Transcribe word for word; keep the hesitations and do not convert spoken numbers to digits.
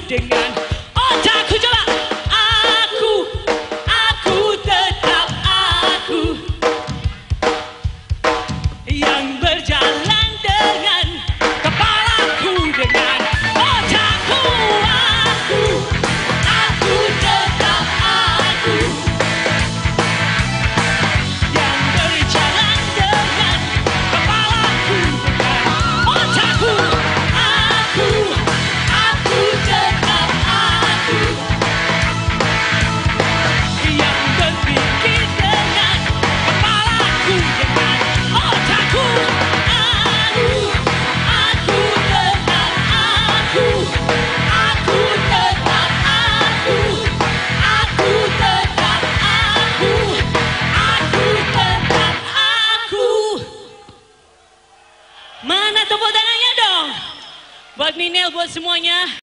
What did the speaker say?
dengan otakku coba. Aku, aku tetap aku yang berjalan dengan kepalaku dengan otakku. Aku, aku tetap aku yang berjalan dengan kepalaku dengan otakku. Aku, aku tetap aku yang berpikir dengan kepalaku dengan otakku. Aku, aku tetap aku, aku tetap aku, aku tetap aku, aku tetap aku. Mana tepuk tangannya dong? Buat Minel, buat semuanya.